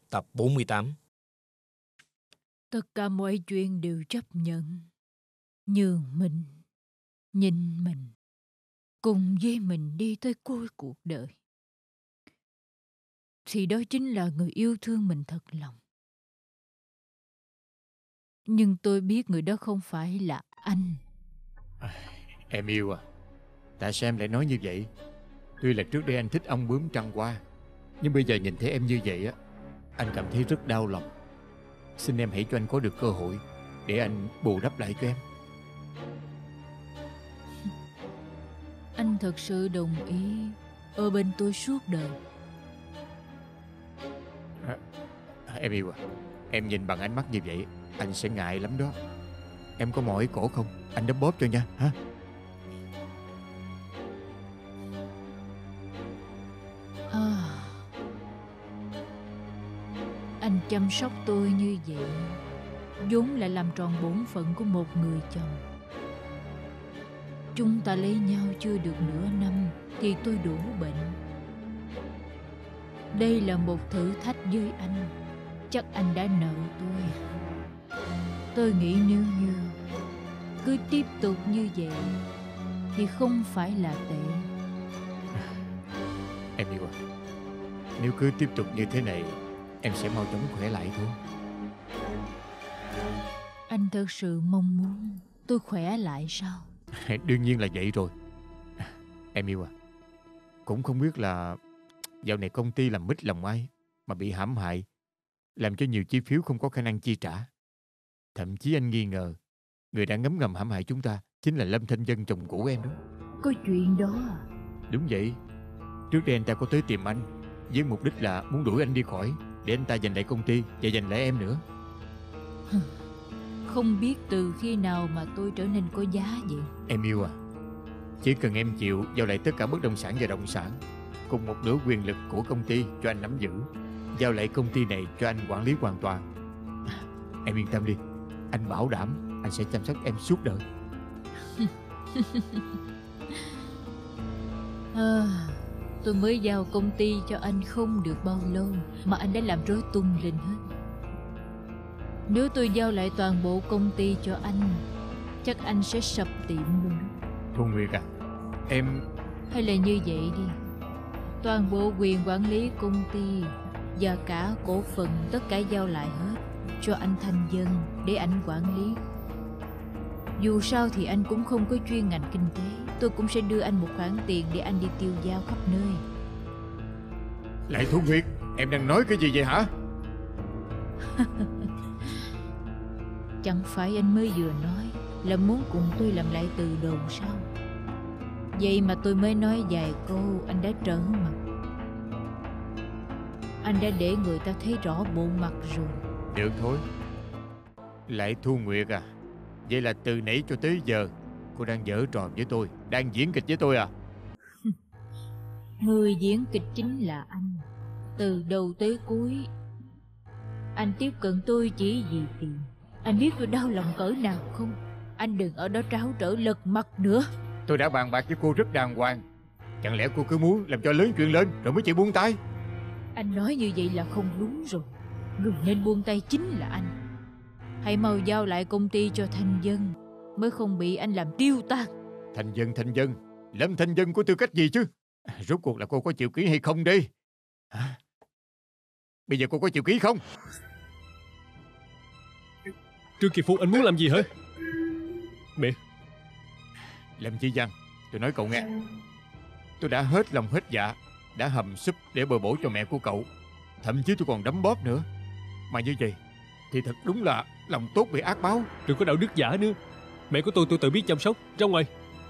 Tập 48. Tất cả mọi chuyện đều chấp nhận, nhường mình, nhìn mình, cùng với mình đi tới cuối cuộc đời. Thì đó chính là người yêu thương mình thật lòng. Nhưng tôi biết người đó không phải là anh. Em yêu à, tại sao em lại nói như vậy? Tuy là trước đây anh thích ong bướm trăng hoa, nhưng bây giờ nhìn thấy em như vậy á, anh cảm thấy rất đau lòng. Xin em hãy cho anh có được cơ hội để anh bù đắp lại cho em. Anh thật sự đồng ý ở bên tôi suốt đời. Em yêu à, em nhìn bằng ánh mắt như vậy anh sẽ ngại lắm đó. Em có mỏi cổ không? Anh đấm bóp cho nha hả? Anh chăm sóc tôi như vậy vốn là làm tròn bổn phận của một người chồng. Chúng ta lấy nhau chưa được nửa năm thì tôi đổ bệnh. Đây là một thử thách với anh. Chắc anh đã nợ tôi. Tôi nghĩ nếu như cứ tiếp tục như vậy thì không phải là tệ. Em yêu à, nếu cứ tiếp tục như thế này em sẽ mau chóng khỏe lại thôi. Anh thật sự mong muốn tôi khỏe lại sao? Đương nhiên là vậy rồi. Em yêu à, cũng không biết là dạo này công ty làm mít lòng ai mà bị hãm hại, làm cho nhiều chi phiếu không có khả năng chi trả. Thậm chí anh nghi ngờ người đã ngấm ngầm hãm hại chúng ta chính là Lâm Thanh Vân, chồng cũ em đó. Có chuyện đó à? Đúng vậy. Trước đây anh ta có tới tìm anh với mục đích là muốn đuổi anh đi khỏi, để anh ta giành lại công ty và giành lại em nữa. Không biết từ khi nào mà tôi trở nên có giá vậy. Em yêu à, chỉ cần em chịu giao lại tất cả bất động sản và động sản cùng một nửa quyền lực của công ty cho anh nắm giữ, giao lại công ty này cho anh quản lý hoàn toàn. Em yên tâm đi, anh bảo đảm anh sẽ chăm sóc em suốt đời. Tôi mới giao công ty cho anh không được bao lâu mà anh đã làm rối tung lên hết. Nếu tôi giao lại toàn bộ công ty cho anh, chắc anh sẽ sập tiệm luôn đó. Thu Nguyệt à, em... Hay là như vậy đi, toàn bộ quyền quản lý công ty và cả cổ phần tất cả giao lại hết cho anh Thanh Vân để anh quản lý. Dù sao thì anh cũng không có chuyên ngành kinh tế. Tôi cũng sẽ đưa anh một khoản tiền để anh đi tiêu dao khắp nơi. Lại Thu Nguyệt, em đang nói cái gì vậy hả? Chẳng phải anh mới vừa nói là muốn cùng tôi làm lại từ đầu sao? Vậy mà tôi mới nói vài câu anh đã trở mặt. Anh đã để người ta thấy rõ bộ mặt rồi. Được thôi. Lại Thu Nguyệt à, vậy là từ nãy cho tới giờ cô đang giở trò với tôi, đang diễn kịch với tôi à? Người diễn kịch chính là anh. Từ đầu tới cuối anh tiếp cận tôi chỉ vì tiền. Anh biết tôi đau lòng cỡ nào không? Anh đừng ở đó tráo trở lật mặt nữa. Tôi đã bàn bạc với cô rất đàng hoàng. Chẳng lẽ cô cứ muốn làm cho lớn chuyện lên rồi mới chịu buông tay? Anh nói như vậy là không đúng rồi. Người nên buông tay chính là anh. Hãy mau giao lại công ty cho Thanh Vân, mới không bị anh làm tiêu tan. Thanh Vân, Lâm Thanh Vân có tư cách gì chứ? Rốt cuộc là cô có chịu ký hay không đi? Hả? Bây giờ cô có chịu ký không? Trương Kỳ Phu, anh muốn làm gì hả? Mẹ. Lâm Chi Văn, tôi nói cậu nghe, tôi đã hết lòng hết dạ, đã hầm súp để bồi bổ cho mẹ của cậu. Thậm chí tôi còn đấm bóp nữa. Mà như vậy thì thật đúng là lòng tốt bị ác báo. Đừng có đạo đức giả nữa. Mẹ của tôi tự biết chăm sóc. Ra ngoài.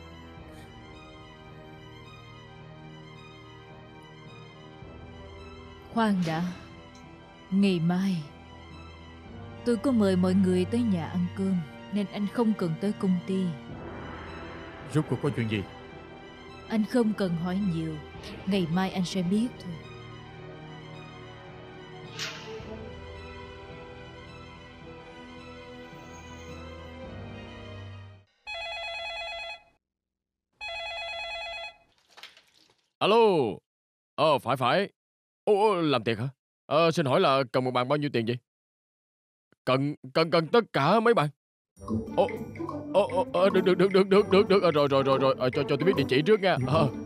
Khoan đã. Ngày mai tôi có mời mọi người tới nhà ăn cơm, nên anh không cần tới công ty. Rốt cuộc có chuyện gì? Anh không cần hỏi nhiều, ngày mai anh sẽ biết thôi. Alo. Phải. Ồ, làm tiệc hả? Xin hỏi là cần một bàn bao nhiêu tiền vậy? Cần tất cả mấy bàn. Được. Rồi. Cho tôi biết địa chỉ trước nha.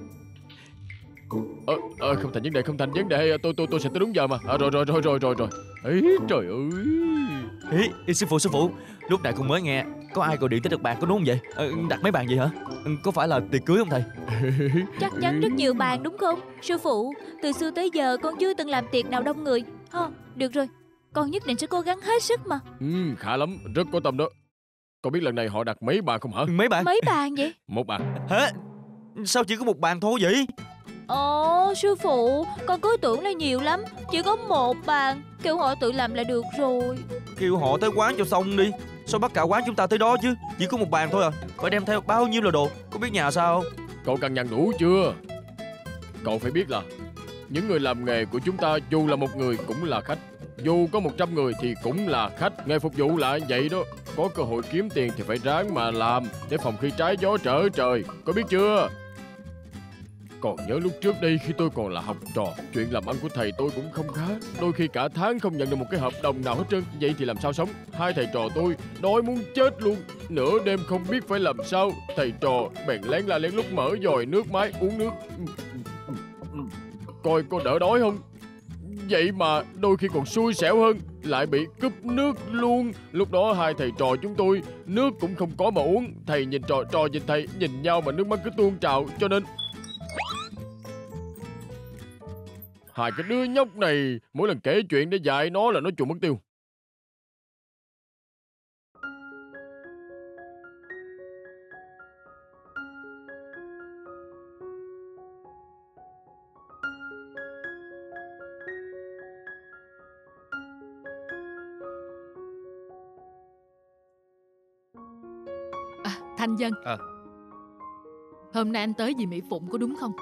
Không thành vấn đề. Tôi sẽ tới đúng giờ mà. Rồi. Ấy trời ơi. Ê, sư phụ, lúc nãy con mới nghe có ai gọi điện tới đặt bàn, có đúng không vậy? Đặt mấy bàn vậy hả? Có phải là tiệc cưới không thầy? Chắc chắn rất nhiều bàn đúng không? Sư phụ, từ xưa tới giờ con chưa từng làm tiệc nào đông người. Được rồi, con nhất định sẽ cố gắng hết sức mà. Khá lắm, rất có tâm đó. Con biết lần này họ đặt mấy bàn không hả? Mấy bàn? Mấy bàn vậy? Một bàn. Hả? Sao chỉ có một bàn thôi vậy? Ồ, sư phụ, con cứ tưởng là nhiều lắm. Chỉ có một bàn, kêu họ tự làm là được rồi. Kêu họ tới quán cho xong đi. Sao bắt cả quán chúng ta tới đó chứ? Chỉ có một bàn thôi à? Phải đem theo bao nhiêu là đồ? Có biết nhà sao không? Cậu cằn nhằn đủ chưa? Cậu phải biết là những người làm nghề của chúng ta dù là một người cũng là khách. Dù có 100 người thì cũng là khách. Nghề phục vụ là vậy đó. Có cơ hội kiếm tiền thì phải ráng mà làm, để phòng khi trái gió trở trời. Có biết chưa? Còn nhớ lúc trước đây khi tôi còn là học trò, chuyện làm ăn của thầy tôi cũng không khá. Đôi khi cả tháng không nhận được một cái hợp đồng nào hết trơn. Vậy thì làm sao sống? Hai thầy trò tôi đói muốn chết luôn. Nửa đêm không biết phải làm sao, thầy trò bèn lén la lén lúc mở dòi nước máy uống nước. Coi có đỡ đói không? Vậy mà đôi khi còn xui xẻo hơn, lại bị cúp nước luôn. Lúc đó hai thầy trò chúng tôi nước cũng không có mà uống. Thầy nhìn trò nhìn thầy, nhìn nhau mà nước mắt cứ tuôn trào. Cho nên hai cái đứa nhóc này mỗi lần kể chuyện để dạy nó là nó chuồn mất tiêu. Thanh Dân, À. Hôm nay anh tới vì Mỹ Phụng có đúng không?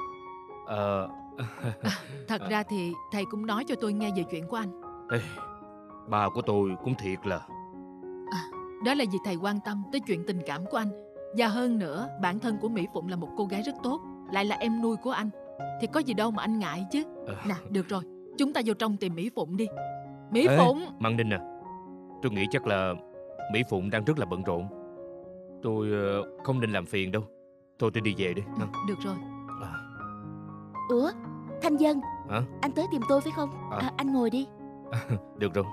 Thật ra thì thầy cũng nói cho tôi nghe về chuyện của anh. Ê, ba của tôi cũng thiệt là... Đó là vì thầy quan tâm tới chuyện tình cảm của anh. Và hơn nữa, bản thân của Mỹ Phụng là một cô gái rất tốt, lại là em nuôi của anh, thì có gì đâu mà anh ngại chứ. Nè, được rồi, chúng ta vô trong tìm Mỹ Phụng đi. Mỹ Phụng! Măng Ninh à, tôi nghĩ chắc là Mỹ Phụng đang rất là bận rộn. Tôi không nên làm phiền đâu. Thôi tôi đi về đi. Được rồi. Ủa, Thanh Dân, Hả? anh tới tìm tôi phải không? Anh ngồi đi. Được rồi.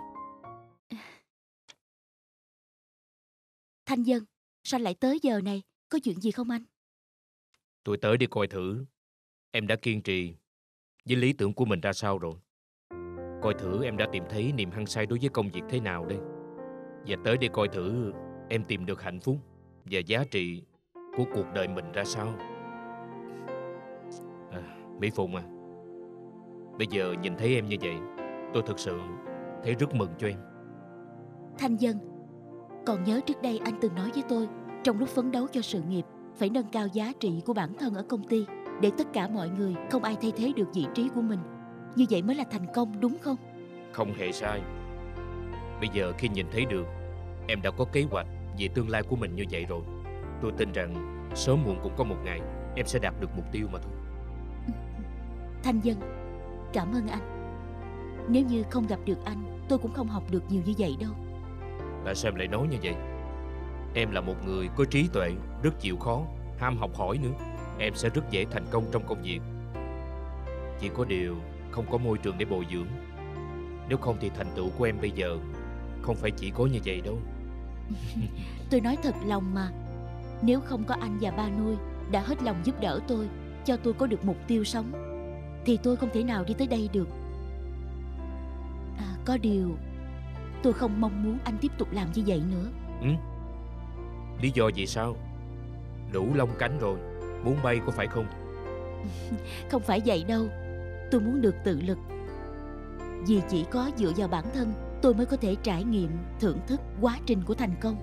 Thanh Dân, sao lại tới giờ này? Có chuyện gì không anh? Tôi tới đi coi thử em đã kiên trì với lý tưởng của mình ra sao rồi. Coi thử em đã tìm thấy niềm hăng say đối với công việc thế nào đây. Và tới đi coi thử em tìm được hạnh phúc và giá trị của cuộc đời mình ra sao. Mỹ Phụng à, bây giờ nhìn thấy em như vậy, tôi thực sự thấy rất mừng cho em. Thanh Dân, còn nhớ trước đây anh từng nói với tôi, trong lúc phấn đấu cho sự nghiệp, phải nâng cao giá trị của bản thân ở công ty, để tất cả mọi người không ai thay thế được vị trí của mình. Như vậy mới là thành công, đúng không? Không hề sai. Bây giờ khi nhìn thấy được em đã có kế hoạch về tương lai của mình như vậy rồi, tôi tin rằng sớm muộn cũng có một ngày em sẽ đạt được mục tiêu mà thôi. Thanh Dân, cảm ơn anh. Nếu như không gặp được anh, tôi cũng không học được nhiều như vậy đâu. Tại sao em lại nói như vậy? Em là một người có trí tuệ, rất chịu khó, ham học hỏi nữa. Em sẽ rất dễ thành công trong công việc. Chỉ có điều không có môi trường để bồi dưỡng. Nếu không thì thành tựu của em bây giờ không phải chỉ có như vậy đâu. Tôi nói thật lòng mà. Nếu không có anh và ba nuôi đã hết lòng giúp đỡ tôi, cho tôi có được mục tiêu sống, thì tôi không thể nào đi tới đây được. Có điều tôi không mong muốn anh tiếp tục làm như vậy nữa. Lý do gì sao? Đủ lông cánh rồi, muốn bay có phải không? Không phải vậy đâu. Tôi muốn được tự lực. Vì chỉ có dựa vào bản thân, tôi mới có thể trải nghiệm, thưởng thức quá trình của thành công.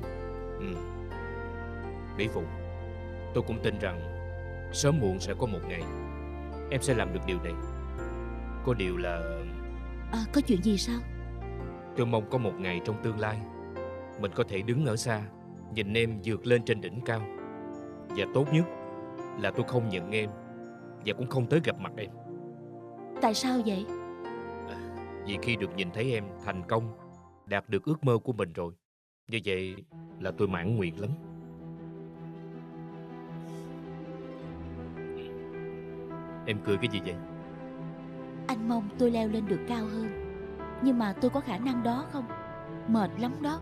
Mỹ Phụng, tôi cũng tin rằng sớm muộn sẽ có một ngày em sẽ làm được điều này. Có điều là... Có chuyện gì sao? Tôi mong có một ngày trong tương lai mình có thể đứng ở xa, nhìn em vượt lên trên đỉnh cao. Và tốt nhất là tôi không nhận em, và cũng không tới gặp mặt em. Tại sao vậy? Vì khi được nhìn thấy em thành công, đạt được ước mơ của mình rồi, như vậy là tôi mãn nguyện lắm. Em cười cái gì vậy? Anh mong tôi leo lên được cao hơn, nhưng mà tôi có khả năng đó không? Mệt lắm đó.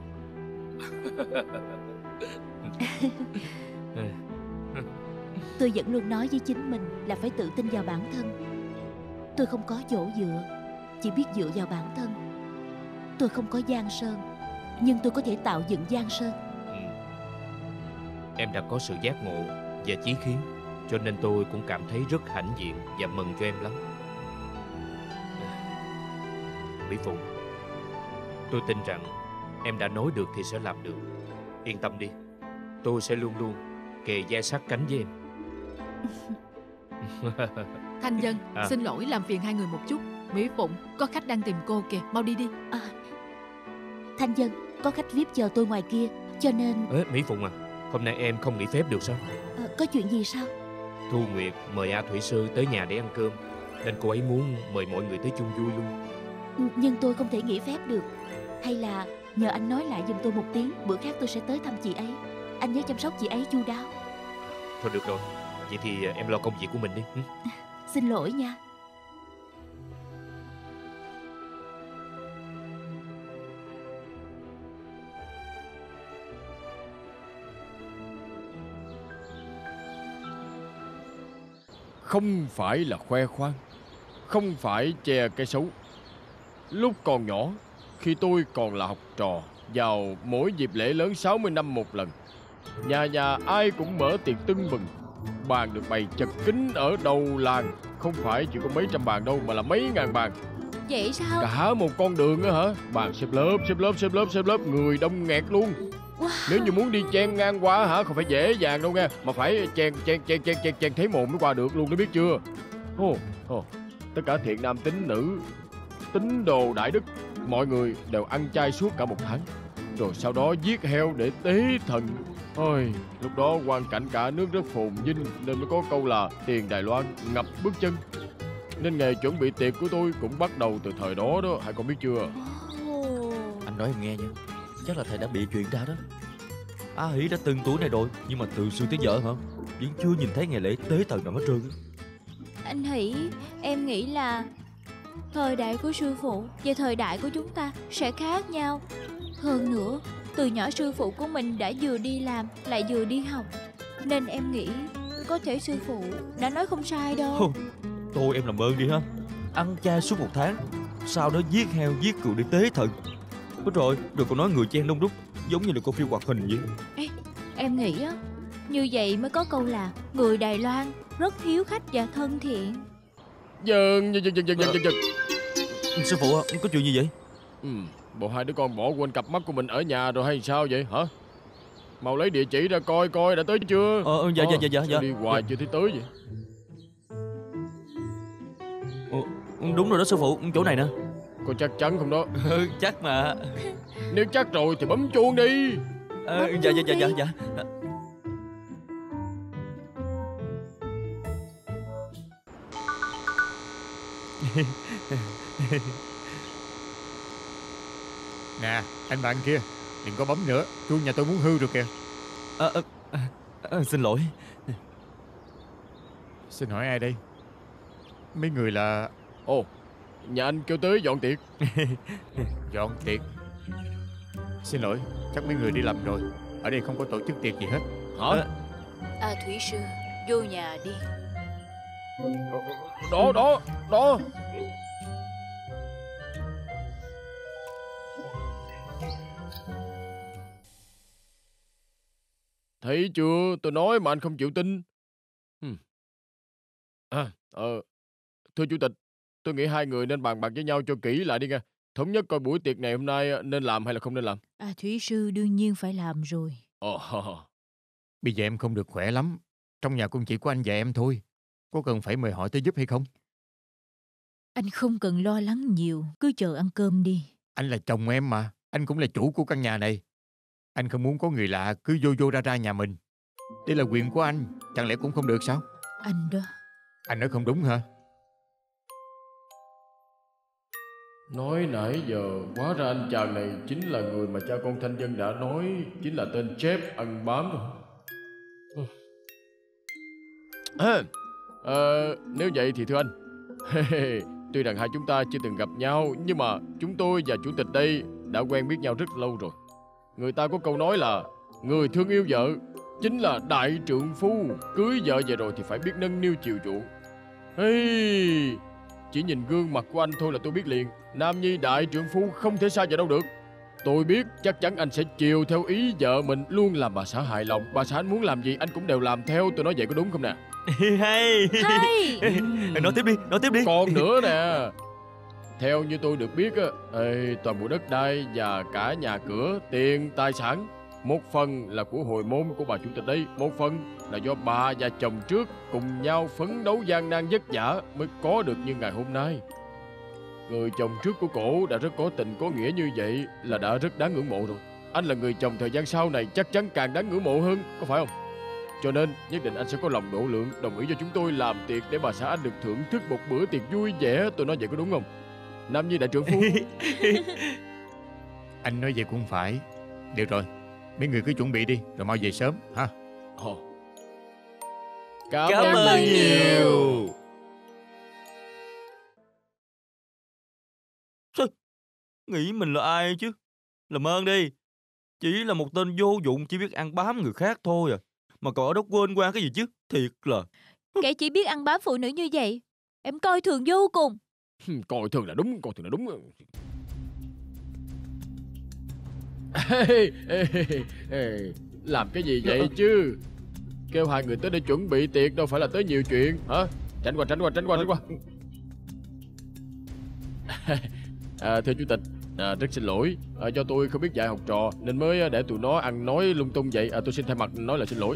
Tôi vẫn luôn nói với chính mình là phải tự tin vào bản thân. Tôi không có chỗ dựa, chỉ biết dựa vào bản thân. Tôi không có giang sơn, nhưng tôi có thể tạo dựng giang sơn. Em đã có sự giác ngộ và chí khí, cho nên tôi cũng cảm thấy rất hãnh diện và mừng cho em lắm. Mỹ Phụ, tôi tin rằng em đã nói được thì sẽ làm được. Yên tâm đi, tôi sẽ luôn luôn kề vai sát cánh với em. Thanh Dân, xin lỗi làm phiền hai người một chút. Mỹ Phụng, có khách đang tìm cô kìa, mau đi đi. Thanh Dân, có khách VIP chờ tôi ngoài kia, cho nên... Mỹ Phụng à, hôm nay em không nghỉ phép được sao? Có chuyện gì sao? Thu Nguyệt mời A Thủy Sư tới nhà để ăn cơm, nên cô ấy muốn mời mọi người tới chung vui luôn. Nhưng tôi không thể nghỉ phép được. Hay là nhờ anh nói lại giùm tôi một tiếng, bữa khác tôi sẽ tới thăm chị ấy. Anh nhớ chăm sóc chị ấy chu đáo. Thôi được rồi, vậy thì em lo công việc của mình đi. Xin lỗi nha. Không phải là khoe khoang, không phải che cái xấu. Lúc còn nhỏ, khi tôi còn là học trò, vào mỗi dịp lễ lớn 60 năm một lần, nhà nhà ai cũng mở tiệc tưng bừng. Bàn được bày chật kín ở đầu làng. Không phải chỉ có mấy trăm bàn đâu, mà là mấy ngàn bàn. Vậy sao? Cả một con đường á hả? Bàn xếp lớp, xếp lớp, xếp lớp, xếp lớp, người đông nghẹt luôn. Wow. Nếu như muốn đi chen ngang qua hả, không phải dễ dàng đâu nghe, mà phải chen thấy mồm mới qua được luôn, đó biết chưa? Tất cả thiện nam tín nữ, tín đồ đại đức, mọi người đều ăn chay suốt cả một tháng, rồi sau đó giết heo để tế thần. Ôi, lúc đó quang cảnh cả nước rất phồn vinh, nên mới có câu là tiền Đài Loan ngập bước chân. Nên nghề chuẩn bị tiệc của tôi cũng bắt đầu từ thời đó đó, hai con biết chưa? Anh nói em nghe nha, chắc là thầy đã bị chuyện ra đó. A Hỷ đã từng tuổi này rồi, nhưng mà từ xưa tới giờ hả, vẫn chưa nhìn thấy ngày lễ tế thần nào hết trơn. Anh Hỷ, em nghĩ là thời đại của sư phụ và thời đại của chúng ta sẽ khác nhau. Hơn nữa, từ nhỏ sư phụ của mình đã vừa đi làm lại vừa đi học, nên em nghĩ có thể sư phụ đã nói không sai đâu. Thôi em làm ơn đi ha, ăn chay suốt một tháng, sau đó giết heo giết cừu để tế thần. Đúng rồi, đừng còn nói người chen đông đúc, giống như là con phim hoạt hình vậy. Ê, em nghĩ á, như vậy mới có câu là người Đài Loan rất hiếu khách và thân thiện. Dân. Sư phụ á, có chuyện gì vậy? Bộ hai đứa con bỏ quên cặp mắt của mình ở nhà rồi hay sao vậy hả? Mau lấy địa chỉ ra coi coi đã tới chưa. Dạ. Đi hoài chưa thấy tới vậy. Đúng rồi đó sư phụ, chỗ này nè. Con chắc chắn không đó? Chắc mà. Nếu chắc rồi thì bấm chuông đi. Dạ. Nè, anh bạn kia, đừng có bấm nữa, chuông nhà tôi muốn hư rồi kìa. Xin lỗi. Xin hỏi ai đây? Mấy người là... Nhà anh kêu tới dọn tiệc. Dọn tiệc? Xin lỗi, chắc mấy người đi lầm rồi. Ở đây không có tổ chức tiệc gì hết. Hả? Thủy sư, vô nhà đi. Đó. Thấy chưa, tôi nói mà anh không chịu tin. Thưa chủ tịch, tôi nghĩ hai người nên bàn bạc với nhau cho kỹ lại đi nghe. Thống nhất coi buổi tiệc này hôm nay nên làm hay là không nên làm. Thủy sư đương nhiên phải làm rồi. Bây giờ em không được khỏe lắm. Trong nhà cũng chỉ có anh và em thôi. Có cần phải mời họ tới giúp hay không? Anh không cần lo lắng nhiều, cứ chờ ăn cơm đi. Anh là chồng em mà, anh cũng là chủ của căn nhà này. Anh không muốn có người lạ cứ vô ra nhà mình. Đây là quyền của anh, chẳng lẽ cũng không được sao? Anh đó. Anh nói không đúng hả? Nói nãy giờ, hóa ra anh chàng này chính là người mà cha con Thanh Dân đã nói chính là tên Jeff ăn bám rồi. Nếu vậy thì thưa anh, tuy rằng hai chúng ta chưa từng gặp nhau, nhưng mà chúng tôi và chủ tịch đây đã quen biết nhau rất lâu rồi. Người ta có câu nói là người thương yêu vợ chính là đại trượng phu, cưới vợ về rồi thì phải biết nâng niu chiều chuộng. Chỉ nhìn gương mặt của anh thôi là tôi biết liền, nam nhi đại trượng phu không thể sai vào đâu được. Tôi biết chắc chắn anh sẽ chiều theo ý vợ mình, luôn làm bà xã hài lòng. Bà xã anh muốn làm gì anh cũng đều làm theo. Tôi nói vậy có đúng không nè? Hay. Nói tiếp đi. Còn nữa nè, theo như tôi được biết á, toàn bộ đất đai và cả nhà cửa, tiền, tài sản, một phần là của hồi môn của bà chủ tịch đấy, một phần là do bà và chồng trước cùng nhau phấn đấu gian nan vất vả mới có được như ngày hôm nay. Người chồng trước của cổ đã rất có tình có nghĩa như vậy là đã rất đáng ngưỡng mộ rồi. Anh là người chồng thời gian sau này chắc chắn càng đáng ngưỡng mộ hơn, có phải không? Cho nên nhất định anh sẽ có lòng độ lượng, đồng ý cho chúng tôi làm tiệc để bà xã anh được thưởng thức một bữa tiệc vui vẻ. Tôi nói vậy có đúng không? Nam nhi đại trượng phu. Anh nói vậy cũng phải. Được rồi, mấy người cứ chuẩn bị đi, rồi mau về sớm ha. Cảm ơn nhiều. Nghĩ mình là ai chứ? Làm ơn đi. Chỉ là một tên vô dụng chỉ biết ăn bám người khác thôi à. Mà cậu ở đó quên qua cái gì chứ? Thiệt là. Kẻ chỉ biết ăn bám phụ nữ như vậy, em coi thường vô cùng. Coi thường là đúng, coi thường là đúng. Làm cái gì vậy chứ? Kêu hai người tới để chuẩn bị tiệc đâu phải là tới nhiều chuyện hả? Tránh qua. Thưa chủ tịch, rất xin lỗi, do tôi không biết dạy học trò nên mới để tụi nó ăn nói lung tung vậy. Tôi xin thay mặt nói là xin lỗi.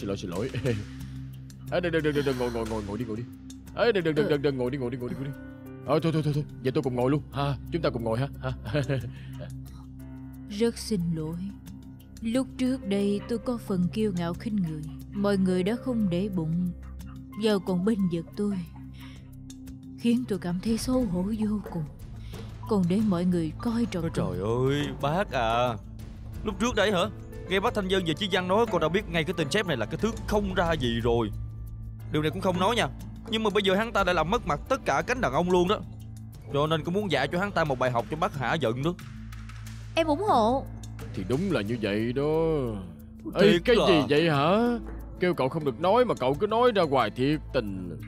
Đừng ngồi đi. Đừng ngồi đi. Thôi, vậy tôi cùng ngồi luôn ha, chúng ta cùng ngồi ha. Rất xin lỗi, lúc trước đây tôi có phần kiêu ngạo khinh người, mọi người đã không để bụng, giờ còn bênh vực tôi, khiến tôi cảm thấy xấu hổ vô cùng. Còn để mọi người coi trò. Trời ơi, bác à, lúc trước đấy hả? Nghe bác Thanh Dân về Chí Văn nói, con đã biết ngay cái tên sếp này là cái thứ không ra gì rồi. Điều này cũng không nói nha, nhưng mà bây giờ hắn ta đã làm mất mặt tất cả cánh đàn ông luôn đó. Cho nên cũng muốn dạy cho hắn ta một bài học cho bác hả giận nữa. Em ủng hộ. Thì đúng là như vậy đó. Cái gì vậy hả? Kêu cậu không được nói mà cậu cứ nói ra hoài, thiệt tình.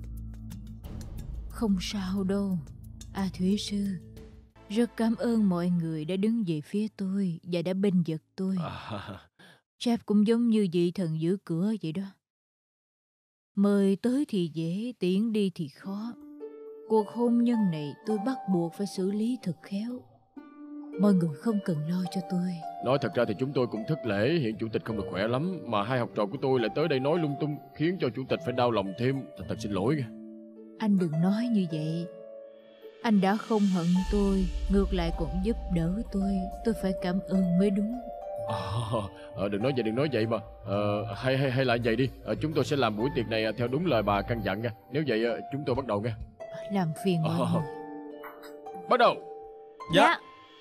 Không sao đâu Thủy sư. Rất cảm ơn mọi người đã đứng về phía tôi và đã bênh vực tôi. Sếp cũng giống như vị thần giữ cửa vậy đó. Mời tới thì dễ, tiễn đi thì khó. Cuộc hôn nhân này tôi bắt buộc phải xử lý thật khéo. Mọi người không cần lo cho tôi. Nói thật ra thì chúng tôi cũng thất lễ, hiện chủ tịch không được khỏe lắm, mà hai học trò của tôi lại tới đây nói lung tung, khiến cho chủ tịch phải đau lòng thêm. Thật xin lỗi. Anh đừng nói như vậy. Anh đã không hận tôi, ngược lại còn giúp đỡ tôi phải cảm ơn mới đúng. Đừng nói vậy mà. Hay là vậy đi, chúng tôi sẽ làm buổi tiệc này theo đúng lời bà căn dặn nha. Nếu vậy chúng tôi bắt đầu nha. Làm phiền mọi người. Bắt đầu. Dạ.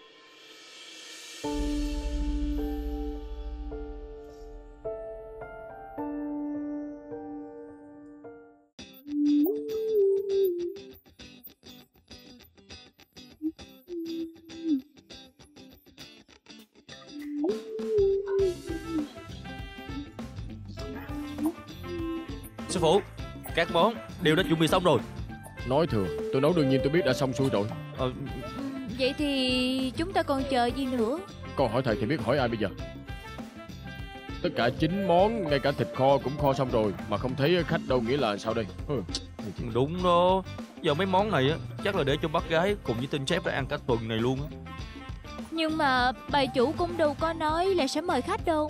Sư phụ, các món đều đã chuẩn bị xong rồi. Nói thừa, tôi nấu đương nhiên tôi biết đã xong xuôi rồi. Vậy thì chúng ta còn chờ gì nữa? Con hỏi thầy thì biết hỏi ai bây giờ? Tất cả 9 món, ngay cả thịt kho cũng kho xong rồi, mà không thấy khách đâu, nghĩa là sao đây? Đúng đó. Giờ mấy món này á chắc là để cho bác gái cùng với tên sếp phải ăn cả tuần này luôn á. Nhưng mà bà chủ cũng đâu có nói là sẽ mời khách đâu.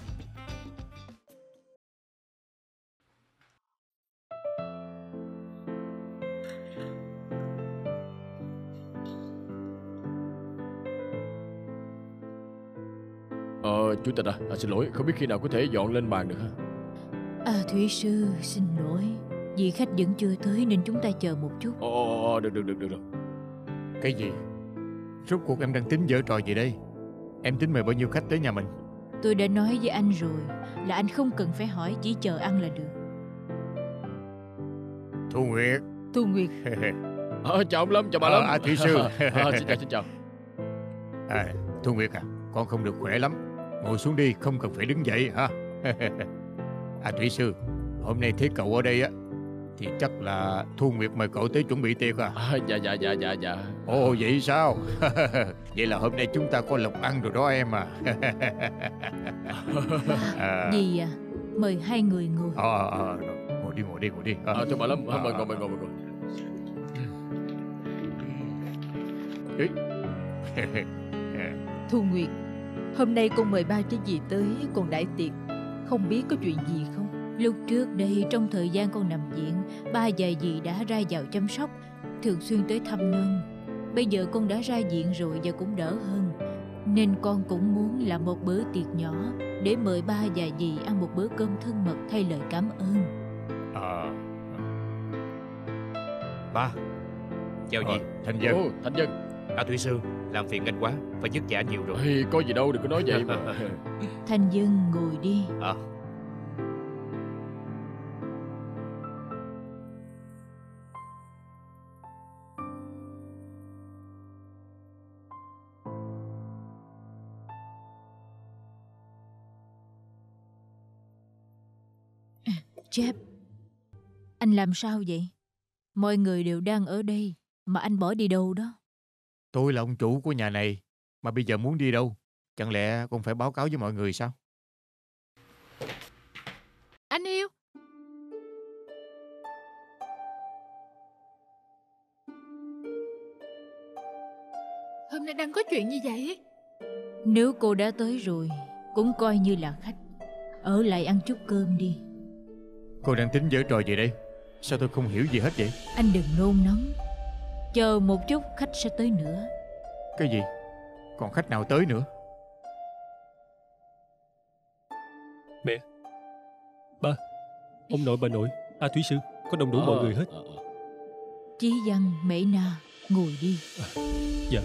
Chủ tịch xin lỗi, không biết khi nào có thể dọn lên bàn được ha? Thủy sư, xin lỗi. Vì khách vẫn chưa tới nên chúng ta chờ một chút. Được. Cái gì? Rốt cuộc em đang tính giở trò gì đây? Em tính mời bao nhiêu khách tới nhà mình? Tôi đã nói với anh rồi là anh không cần phải hỏi, chỉ chờ ăn là được. Thu Nguyệt. Thu Nguyệt. Chào ông Lâm, chào bà Lâm. Thủy sư. Xin chào. Thu Nguyệt à, con không được khỏe lắm. Ngồi xuống đi, không cần phải đứng dậy hả? Thủy sư, hôm nay thấy cậu ở đây á, thì chắc là Thu Nguyệt mời cậu tới chuẩn bị tiệc à? Dạ. Ồ vậy sao? Vậy là hôm nay chúng ta có lộc ăn rồi đó em à. Gì à? Mời hai người ngồi. Ngồi đi. Thưa bà Lâm, mời ngồi. Thu Nguyệt, hôm nay con mời ba cái gì tới còn đãi tiệc, không biết có chuyện gì không? Lúc trước đây, trong thời gian con nằm viện, ba và dì đã ra vào chăm sóc, thường xuyên tới thăm nâng. Bây giờ con đã ra viện rồi và cũng đỡ hơn, nên con cũng muốn làm một bữa tiệc nhỏ để mời ba và dì ăn một bữa cơm thân mật thay lời cảm ơn. Ba, chào dì. Thành Dân. Thành Dân. Thủy sư, làm phiền anh quá, phải vất vả nhiều rồi. Có gì đâu, đừng có nói vậy mà. Thành Dân, ngồi đi. Jeff, anh làm sao vậy? Mọi người đều đang ở đây, mà anh bỏ đi đâu đó? Tôi là ông chủ của nhà này, mà bây giờ muốn đi đâu? Chẳng lẽ con phải báo cáo với mọi người sao? Anh yêu. Hôm nay đang có chuyện như vậy? Nếu cô đã tới rồi, cũng coi như là khách. Ở lại ăn chút cơm đi. Cô đang tính giở trò gì đây? Sao tôi không hiểu gì hết vậy? Anh đừng nôn nóng. Chờ một chút, khách sẽ tới nữa. Cái gì? Còn khách nào tới nữa? Mẹ, ba, ông nội bà nội, Thủy sư, có đông đủ mọi người hết. Chí Văn, Mễ Na, ngồi đi. Dạ.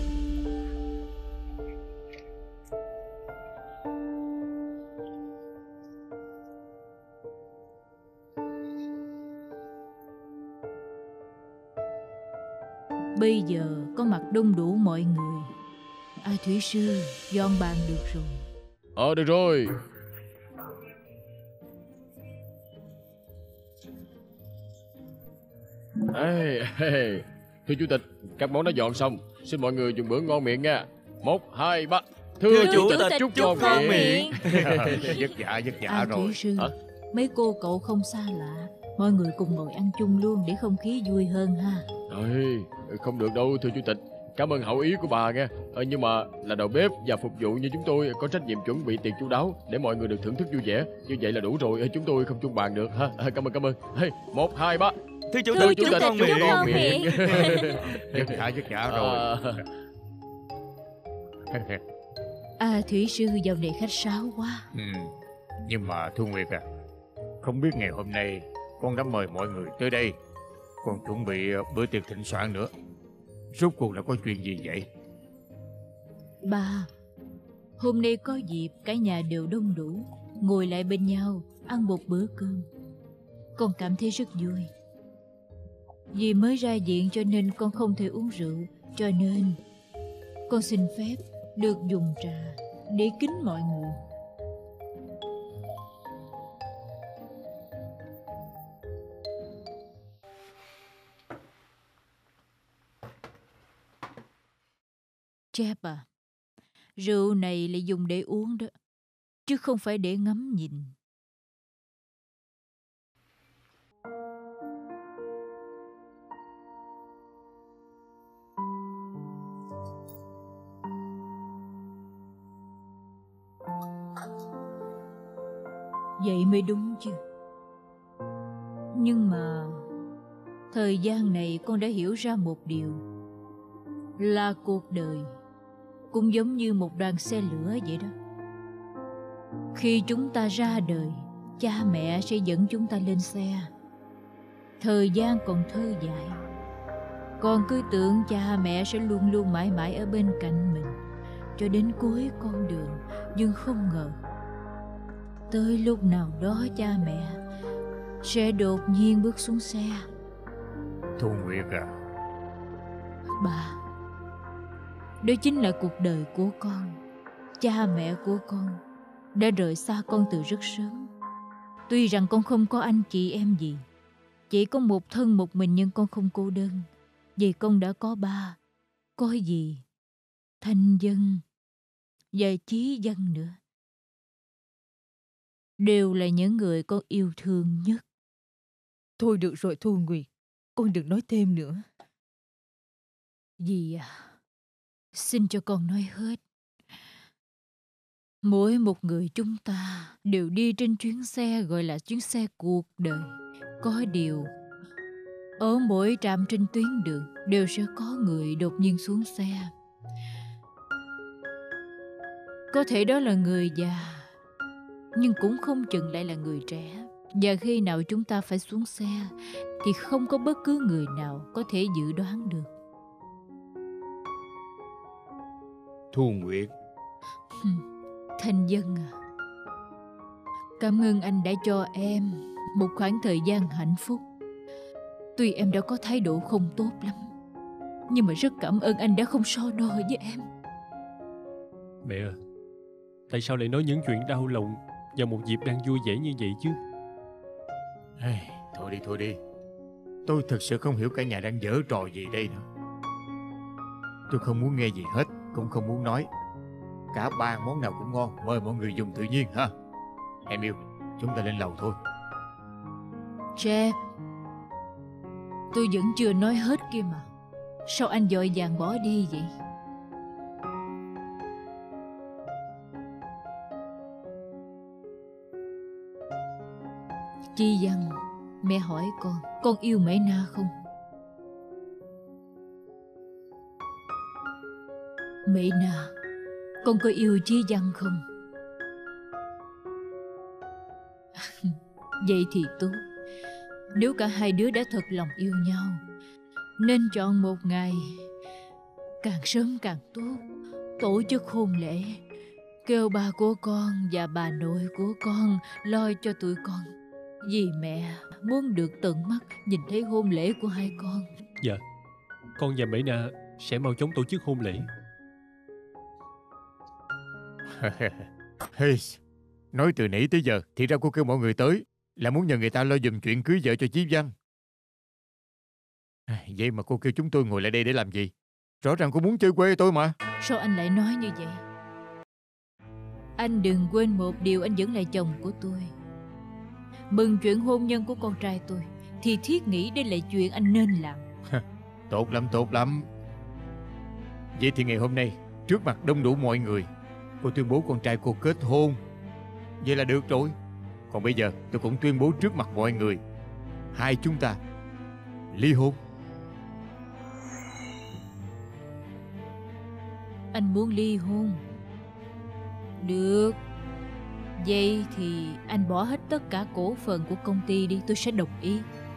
Bây giờ có mặt đông đủ mọi người. Thủy sư, dọn bàn được rồi. Được rồi. Thưa chủ tịch, các món đã dọn xong, xin mọi người dùng bữa ngon miệng nha. 1, 2, 3. Thưa chủ tịch, chúc ngon miệng. Vất vả rồi. Thủy sư, mấy cô cậu không xa lạ, mọi người cùng ngồi ăn chung luôn để không khí vui hơn ha. Không được đâu thưa chủ tịch. Cảm ơn hậu ý của bà nghe. Nhưng mà là đầu bếp và phục vụ như chúng tôi có trách nhiệm chuẩn bị tiệc chu đáo để mọi người được thưởng thức vui vẻ. Như vậy là đủ rồi, chúng tôi không chung bàn được ha. Cảm ơn. 1, 2, 3. Thưa chủ tịch, chúc ngon miệng. Vất vả rồi. Thủy sư, dạo này khách sáo quá. Nhưng mà Thu Nguyệt à, không biết ngày hôm nay con đã mời mọi người tới đây, còn chuẩn bị bữa tiệc thịnh soạn nữa. Rốt cuộc là có chuyện gì vậy? Ba, hôm nay có dịp cả nhà đều đông đủ, ngồi lại bên nhau ăn một bữa cơm. Con cảm thấy rất vui. Vì mới ra viện cho nên con không thể uống rượu, cho nên con xin phép được dùng trà để kính mọi người. Jeff à, rượu này là dùng để uống đó, chứ không phải để ngắm nhìn. Vậy mới đúng chứ. Nhưng mà thời gian này con đã hiểu ra một điều, là cuộc đời cũng giống như một đoàn xe lửa vậy đó. Khi chúng ta ra đời, cha mẹ sẽ dẫn chúng ta lên xe. Thời gian còn thơ dại, Con cứ tưởng cha mẹ sẽ luôn luôn mãi mãi ở bên cạnh mình cho đến cuối con đường. Nhưng không ngờ tới lúc nào đó cha mẹ sẽ đột nhiên bước xuống xe. Thu Nguyệt à, Bà, đó chính là cuộc đời của con. Cha mẹ của con đã rời xa con từ rất sớm. Tuy rằng con không có anh chị em gì, chỉ có một thân một mình, nhưng con không cô đơn. Vì con đã có ba, có dì, Thanh Dân và Chí Dân nữa. Đều là những người con yêu thương nhất. Thôi được rồi Thu Nguyệt, con đừng nói thêm nữa. Dì à, xin cho con nói hết. Mỗi một người chúng ta đều đi trên chuyến xe gọi là chuyến xe cuộc đời. Có điều, ở mỗi trạm trên tuyến đường đều sẽ có người đột nhiên xuống xe. Có thể đó là người già, nhưng cũng không chừng lại là người trẻ. Và khi nào chúng ta phải xuống xe thì không có bất cứ người nào có thể dự đoán được. Thu Nguyệt, Thanh Dân à, cảm ơn anh đã cho em một khoảng thời gian hạnh phúc. Tuy em đã có thái độ không tốt lắm, nhưng mà rất cảm ơn anh đã không so đo với em. Mẹ à, tại sao lại nói những chuyện đau lòng vào một dịp đang vui vẻ như vậy chứ? Thôi đi. Tôi thực sự không hiểu cả nhà đang giở trò gì đây nữa. Tôi không muốn nghe gì hết, cũng không muốn nói. Cả ba món nào cũng ngon, mời mọi người dùng tự nhiên ha. Em yêu, chúng ta lên lầu thôi. Jeff, tôi vẫn chưa nói hết kia mà. Sao anh vội vàng bỏ đi vậy? Chi Văn, mẹ hỏi con yêu Mễ Na không? Mễ Na, con có yêu Chi Văn không? Vậy thì tốt. Nếu cả hai đứa đã thật lòng yêu nhau, nên chọn một ngày càng sớm càng tốt, tổ chức hôn lễ, kêu ba của con và bà nội của con lo cho tụi con. Vì mẹ muốn được tận mắt nhìn thấy hôn lễ của hai con. Dạ, con và Mễ Na sẽ mau chóng tổ chức hôn lễ. Hey, nói từ nãy tới giờ thì ra cô kêu mọi người tới là muốn nhờ người ta lo giùm chuyện cưới vợ cho Chí Văn. Vậy mà cô kêu chúng tôi ngồi lại đây để làm gì? Rõ ràng cô muốn chơi quê tôi mà. Sao anh lại nói như vậy? Anh đừng quên một điều, anh vẫn là chồng của tôi. Mừng chuyện hôn nhân của con trai tôi thì thiết nghĩ đây là chuyện anh nên làm. Tốt lắm. Vậy thì ngày hôm nay, trước mặt đông đủ mọi người, cô tuyên bố con trai cô kết hôn. Vậy là được rồi. Còn bây giờ tôi cũng tuyên bố trước mặt mọi người, hai chúng ta ly hôn. Anh muốn ly hôn? Được. Vậy thì anh bỏ hết tất cả cổ phần của công ty đi, tôi sẽ đồng ý.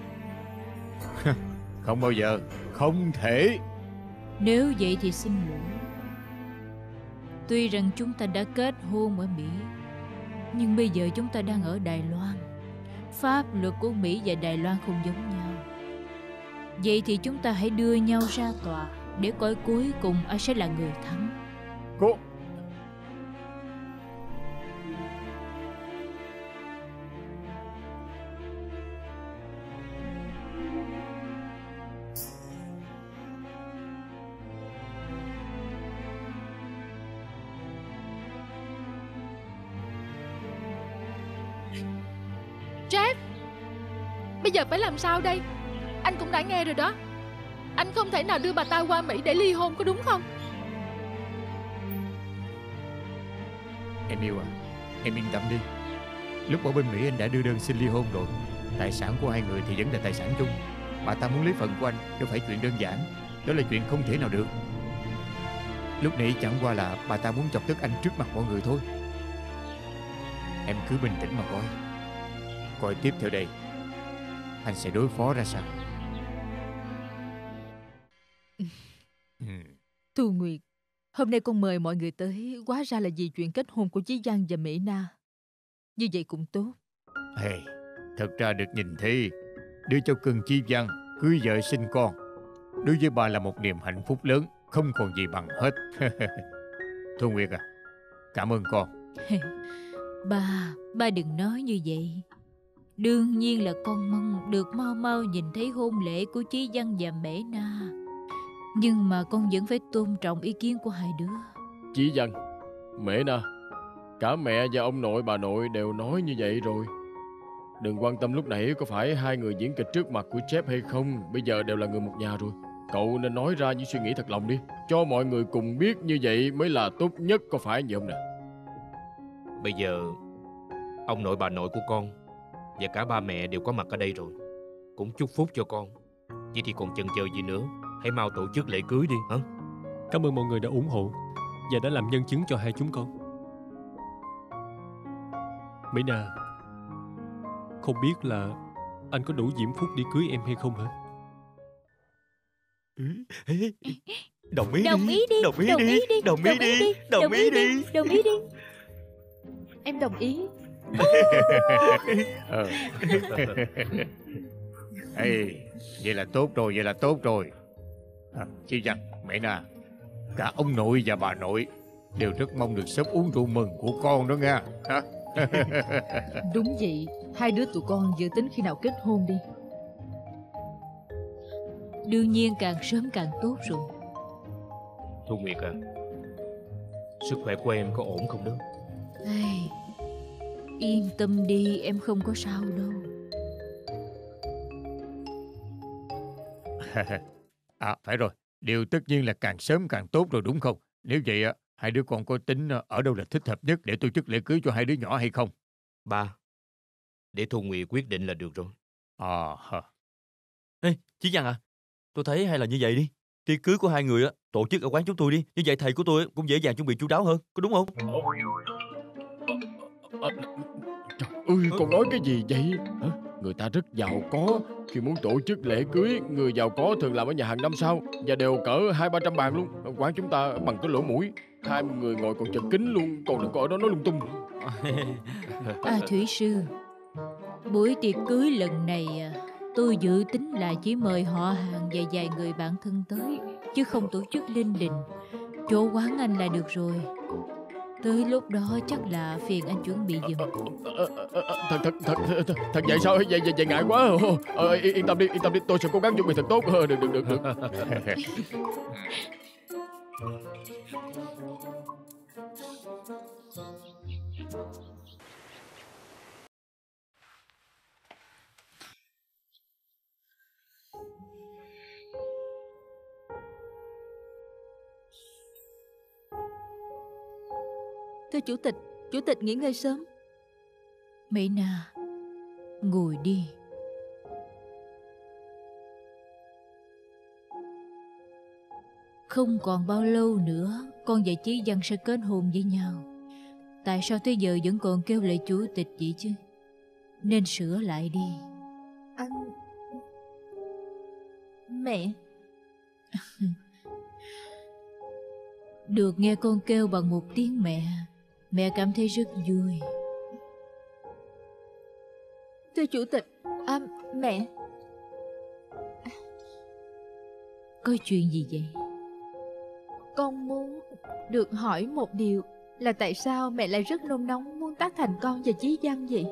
Không bao giờ, không thể. Nếu vậy thì xin lỗi. Tuy rằng chúng ta đã kết hôn ở Mỹ, nhưng bây giờ chúng ta đang ở Đài Loan. Pháp luật của Mỹ và Đài Loan không giống nhau. Vậy thì chúng ta hãy đưa nhau ra tòa để coi cuối cùng ai sẽ là người thắng. Cô... Jeff, bây giờ phải làm sao đây? Anh cũng đã nghe rồi đó. Anh không thể nào đưa bà ta qua Mỹ để ly hôn, có đúng không? Em yêu à, em yên tâm đi. Lúc ở bên Mỹ anh đã đưa đơn xin ly hôn rồi. Tài sản của hai người thì vẫn là tài sản chung. Bà ta muốn lấy phần của anh đâu phải chuyện đơn giản. Đó là chuyện không thể nào được. Lúc nãy chẳng qua là bà ta muốn chọc tức anh trước mặt mọi người thôi. Em cứ bình tĩnh mà coi. Coi tiếp theo đây anh sẽ đối phó ra sao. Thu Nguyệt, hôm nay con mời mọi người tới, hóa ra là vì chuyện kết hôn của Chí Văn và Mễ Na. Như vậy cũng tốt. Hey, thật ra được nhìn thấy đưa cho cưng Chí Văn cưới vợ sinh con, đối với bà là một niềm hạnh phúc lớn, không còn gì bằng hết. Thu Nguyệt à, cảm ơn con. Ba đừng nói như vậy. Đương nhiên là con mong được mau mau nhìn thấy hôn lễ của Chí Văn và Mễ Na. Nhưng mà con vẫn phải tôn trọng ý kiến của hai đứa. Chí Văn, Mễ Na, cả mẹ và ông nội bà nội đều nói như vậy rồi. Đừng quan tâm lúc nãy có phải hai người diễn kịch trước mặt của Jeff hay không. Bây giờ đều là người một nhà rồi. Cậu nên nói ra những suy nghĩ thật lòng đi, cho mọi người cùng biết, như vậy mới là tốt nhất, có phải vậy không nè? Bây giờ ông nội bà nội của con và cả ba mẹ đều có mặt ở đây rồi, cũng chúc phúc cho con. Vậy thì còn chần chờ gì nữa, hãy mau tổ chức lễ cưới đi hả? Cảm ơn mọi người đã ủng hộ và đã làm nhân chứng cho hai chúng con. Mỹ Na, không biết là anh có đủ diễm phúc đi cưới em hay không hả? Đồng ý đi. Đồng ý đi. Đồng ý Đồng đi. ý đi. Đồng ý đi. Đồng ý đi. Đồng ý đi. Em đồng ý. Hey, vậy là tốt rồi, vậy là tốt rồi. Chí Văn, Mễ Na, cả ông nội và bà nội đều rất mong được sớm uống rượu mừng của con đó nha. Đúng vậy, hai đứa tụi con dự tính khi nào kết hôn đi. Đương nhiên càng sớm càng tốt rồi. Thu Nguyệt à, sức khỏe của em có ổn không đó? Hey, yên tâm đi, em không có sao đâu. Phải rồi, điều tất nhiên là càng sớm càng tốt rồi đúng không? Nếu vậy hai đứa con có tính ở đâu là thích hợp nhất để tổ chức lễ cưới cho hai đứa nhỏ hay không? Ba, để Thu Nguyệt quyết định là được rồi. Ê, Chí Văn à, tôi thấy hay là như vậy đi. Tiệc cưới của hai người tổ chức ở quán chúng tôi đi. Như vậy thầy của tôi cũng dễ dàng chuẩn bị chu đáo hơn, có đúng không? Trời ơi, con nói cái gì vậy hả? Người ta rất giàu có, khi muốn tổ chức lễ cưới, người giàu có thường làm ở nhà hàng 5 sao và đều cỡ 200-300 bàn luôn. Quán chúng ta bằng cái lỗ mũi, 20 người ngồi còn chật kín luôn, còn đừng có ở đó nói lung tung. Thủy sư, buổi tiệc cưới lần này tôi dự tính là chỉ mời họ hàng và vài người bạn thân tới, chứ không tổ chức linh đình. Chỗ quán anh là được rồi. Tới lúc đó chắc là phiền anh chuẩn bị giùm. Thật vậy sao? Vậy ngại quá. Yên tâm đi, tôi sẽ cố gắng chuẩn bị thật tốt. Được. Thưa chủ tịch nghỉ ngơi sớm. Mễ Na, ngồi đi. Không còn bao lâu nữa con và Chí Văn sẽ kết hôn với nhau. Tại sao tới giờ vẫn còn kêu lại chủ tịch vậy chứ? Nên sửa lại đi. Anh... Mẹ. Được nghe con kêu bằng một tiếng mẹ cảm thấy rất vui. Thưa chủ tịch, mẹ. Có chuyện gì vậy? Con muốn được hỏi một điều, là tại sao mẹ lại rất nôn nóng muốn tác thành con và Chí Văn vậy?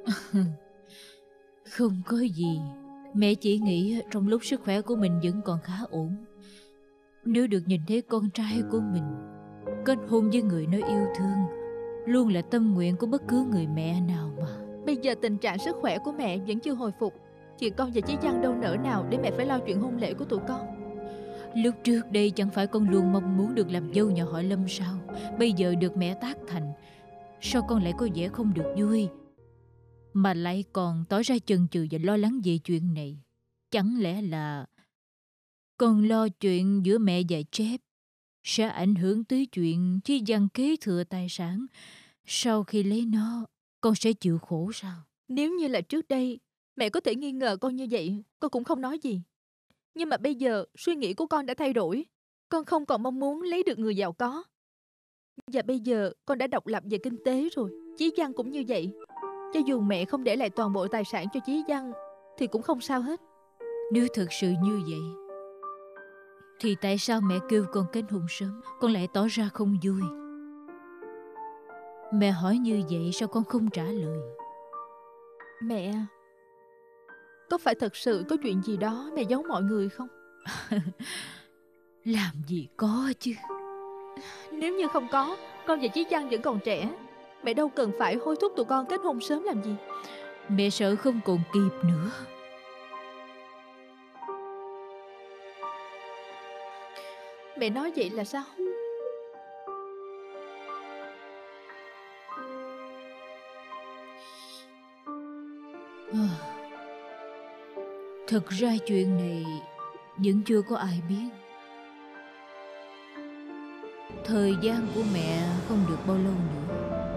Không có gì. Mẹ chỉ nghĩ trong lúc sức khỏe của mình vẫn còn khá ổn, nếu được nhìn thấy con trai của mình kết hôn với người nó yêu thương luôn là tâm nguyện của bất cứ người mẹ nào mà. Bây giờ tình trạng sức khỏe của mẹ vẫn chưa hồi phục, thì con và Chí Văn đâu nỡ nào để mẹ phải lo chuyện hôn lễ của tụi con. Lúc trước đây chẳng phải con luôn mong muốn được làm dâu nhà họ Lâm sao? Bây giờ được mẹ tác thành, sao con lại có vẻ không được vui, mà lại còn tỏ ra chần chừ và lo lắng về chuyện này? Chẳng lẽ là con lo chuyện giữa mẹ và Jeff sẽ ảnh hưởng tới chuyện Chí Văn kế thừa tài sản? Sau khi lấy nó, con sẽ chịu khổ sao? Nếu như là trước đây mẹ có thể nghi ngờ con như vậy, con cũng không nói gì. Nhưng mà bây giờ suy nghĩ của con đã thay đổi. Con không còn mong muốn lấy được người giàu có. Và bây giờ con đã độc lập về kinh tế rồi. Chí Văn cũng như vậy. Cho dù mẹ không để lại toàn bộ tài sản cho Chí Văn thì cũng không sao hết. Nếu thực sự như vậy thì tại sao mẹ kêu con kết hôn sớm, con lại tỏ ra không vui? Mẹ hỏi như vậy sao con không trả lời? Mẹ, có phải thật sự có chuyện gì đó mẹ giấu mọi người không? Làm gì có chứ. Nếu như không có, con và Chí Văn vẫn còn trẻ. Mẹ đâu cần phải hối thúc tụi con kết hôn sớm làm gì. Mẹ sợ không còn kịp nữa. Mẹ nói vậy là sao? Thật ra chuyện này vẫn chưa có ai biết. Thời gian của mẹ không được bao lâu nữa.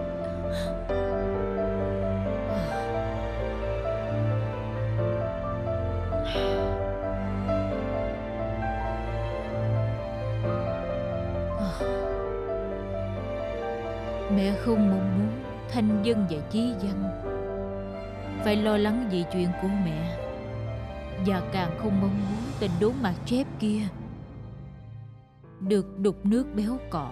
Mẹ không mong muốn Thanh Vân và Chí Văn phải lo lắng vì chuyện của mẹ, và càng không mong muốn tình đốn mặt chép kia được đục nước béo cò.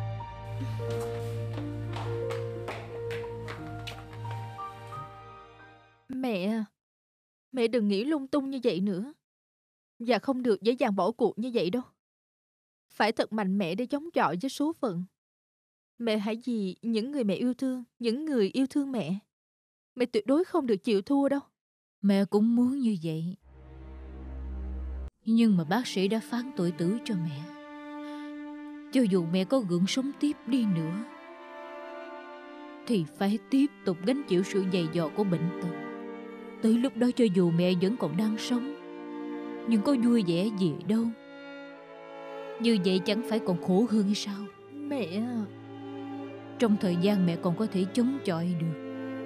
Mẹ đừng nghĩ lung tung như vậy nữa. Và không được dễ dàng bỏ cuộc như vậy đâu. Phải thật mạnh mẽ để chống chọi với số phận. Mẹ hãy vì những người mẹ yêu thương, những người yêu thương mẹ. Mẹ tuyệt đối không được chịu thua đâu. Mẹ cũng muốn như vậy. Nhưng mà bác sĩ đã phán tội tử cho mẹ. Cho dù mẹ có gượng sống tiếp đi nữa thì phải tiếp tục gánh chịu sự dày dò của bệnh tật. Tới lúc đó cho dù mẹ vẫn còn đang sống, nhưng có vui vẻ gì đâu. Như vậy chẳng phải còn khổ hơn hay sao? Mẹ, trong thời gian mẹ còn có thể chống chọi được,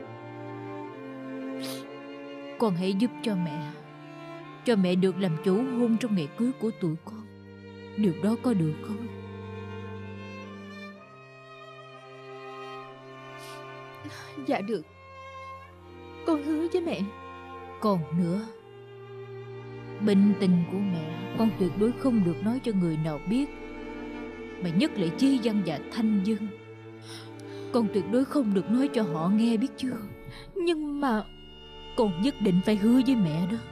con hãy giúp cho mẹ. Cho mẹ được làm chủ hôn trong ngày cưới của tụi con. Điều đó có được không? Dạ được. Con hứa với mẹ. Còn nữa, bệnh tình của mẹ con tuyệt đối không được nói cho người nào biết, mà nhất là Chí Văn và Thanh Vân. Con tuyệt đối không được nói cho họ nghe, biết chưa? Nhưng mà con nhất định phải hứa với mẹ đó.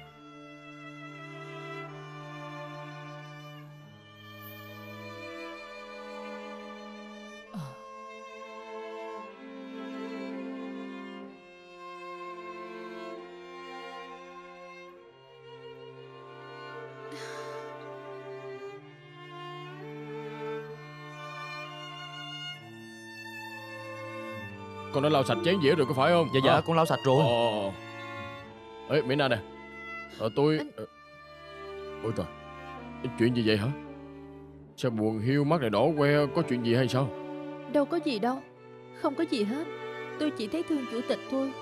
Con đã lau sạch chén dĩa rồi có phải không? Dạ con lau sạch rồi. Ê Mỹ Na nè, tôi... Ôi trời, chuyện gì vậy hả? Sao buồn hiu mắt này đỏ que, có chuyện gì hay sao? đâu có gì đâu. Không có gì hết. Tôi chỉ thấy thương chủ tịch thôi.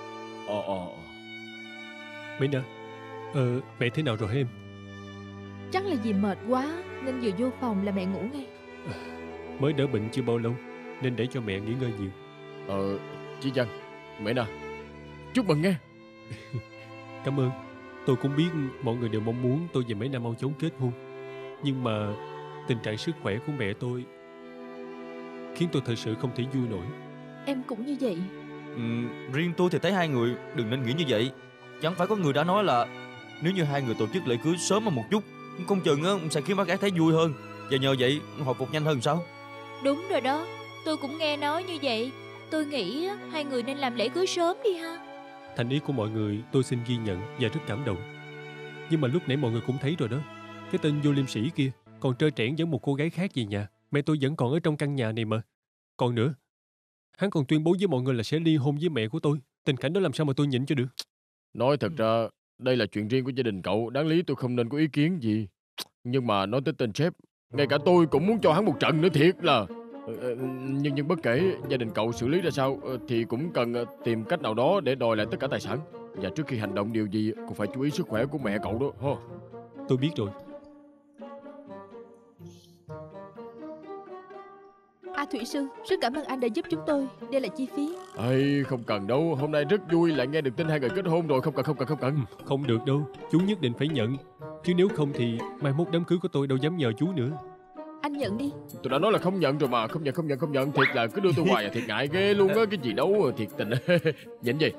Mỹ Na, mẹ thế nào rồi em? Chắc là vì mệt quá nên vừa vô phòng là mẹ ngủ ngay. Mới đỡ bệnh chưa bao lâu nên để cho mẹ nghỉ ngơi nhiều. Chí Văn, Mỹ Na, chúc mừng nghe. Cảm ơn. Tôi cũng biết mọi người đều mong muốn tôi và Mỹ Na mau chóng kết hôn. Nhưng mà tình trạng sức khỏe của mẹ tôi khiến tôi thật sự không thể vui nổi. Em cũng như vậy. Riêng tôi thì thấy hai người đừng nên nghĩ như vậy. Chẳng phải có người đã nói là nếu như hai người tổ chức lễ cưới sớm hơn một chút, không chừng sẽ khiến bác gái thấy vui hơn, và nhờ vậy hồi phục nhanh hơn sao? Đúng rồi đó, tôi cũng nghe nói như vậy. Tôi nghĩ hai người nên làm lễ cưới sớm đi ha. Thành ý của mọi người tôi xin ghi nhận và rất cảm động. Nhưng mà lúc nãy mọi người cũng thấy rồi đó, cái tên vô liêm sĩ kia còn trơ trẽn dẫn một cô gái khác về nhà. Mẹ tôi vẫn còn ở trong căn nhà này mà. Còn nữa, hắn còn tuyên bố với mọi người là sẽ ly hôn với mẹ của tôi. Tình cảnh đó làm sao mà tôi nhịn cho được. Nói thật ra đây là chuyện riêng của gia đình cậu, đáng lý tôi không nên có ý kiến gì. Nhưng mà nói tới tên sếp, ngay cả tôi cũng muốn cho hắn một trận nữa, thiệt là. Nhưng bất kể gia đình cậu xử lý ra sao thì cũng cần tìm cách nào đó để đòi lại tất cả tài sản. Và trước khi hành động điều gì cũng phải chú ý sức khỏe của mẹ cậu đó. Tôi biết rồi. Thủy sư, rất cảm ơn anh đã giúp chúng tôi. Đây là chi phí. Ây, không cần đâu. Hôm nay rất vui lại nghe được tin hai người kết hôn rồi. Không cần. Không được đâu, chú nhất định phải nhận. Chứ nếu không thì mai mốt đám cưới của tôi đâu dám nhờ chú nữa. Anh nhận đi. Tôi đã nói là không nhận rồi mà. Không nhận. Thiệt là cứ đưa tôi hoài à. Thiệt ngại ghê luôn á. Cái gì đâu. Thiệt tình. Nhịn gì.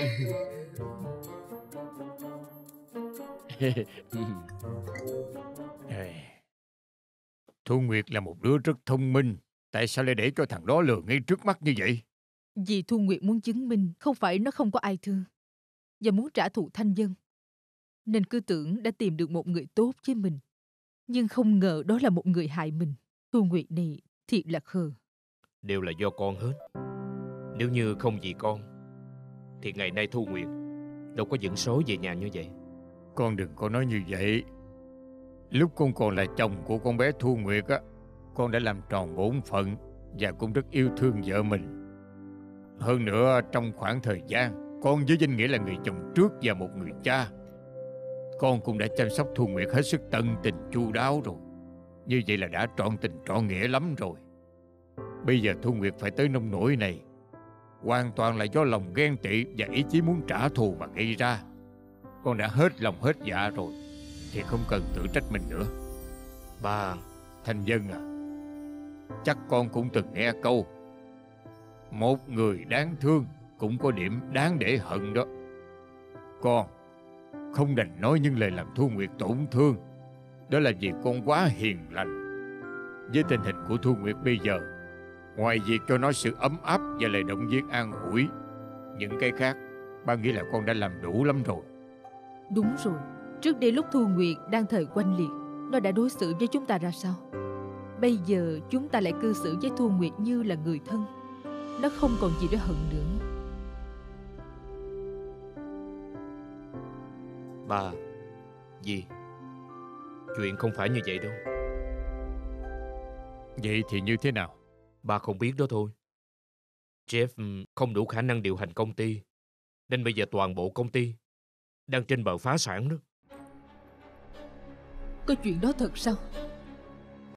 Thu Nguyệt là một đứa rất thông minh. Tại sao lại để cho thằng đó lừa ngay trước mắt như vậy? Vì Thu Nguyệt muốn chứng minh không phải nó không có ai thương và muốn trả thù Thanh Dân, nên cứ tưởng đã tìm được một người tốt với mình. Nhưng không ngờ đó là một người hại mình. Thu Nguyệt này thiệt là khờ. Đều là do con hết. Nếu như không vì con thì ngày nay Thu Nguyệt đâu có dẫn số về nhà như vậy. Con đừng có nói như vậy. Lúc con còn là chồng của con bé Thu Nguyệt á, con đã làm tròn bổn phận và cũng rất yêu thương vợ mình. Hơn nữa, trong khoảng thời gian con với danh nghĩa là người chồng trước và một người cha, con cũng đã chăm sóc Thu Nguyệt hết sức tận tình chu đáo rồi. Như vậy là đã trọn tình trọn nghĩa lắm rồi. Bây giờ Thu Nguyệt phải tới nông nỗi này, hoàn toàn là do lòng ghen tị và ý chí muốn trả thù mà gây ra. Con đã hết lòng hết dạ rồi thì không cần tự trách mình nữa. Ba, Thanh Dân à, chắc con cũng từng nghe câu một người đáng thương cũng có điểm đáng để hận đó. Con không đành nói những lời làm Thu Nguyệt tổn thương. Đó là vì con quá hiền lành. Với tình hình của Thu Nguyệt bây giờ, ngoài việc cho nó sự ấm áp và lời động viên an ủi, những cái khác ba nghĩ là con đã làm đủ lắm rồi. Đúng rồi. Trước đây lúc Thu Nguyệt đang thời oanh liệt, nó đã đối xử với chúng ta ra sao? Bây giờ chúng ta lại cư xử với Thu Nguyệt như là người thân. Nó không còn gì để hận nữa. Ba, Dì, chuyện không phải như vậy đâu. Vậy thì như thế nào? Ba không biết đó thôi. Jeff không đủ khả năng điều hành công ty, nên bây giờ toàn bộ công ty đang trên bờ phá sản đó. Có chuyện đó thật sao?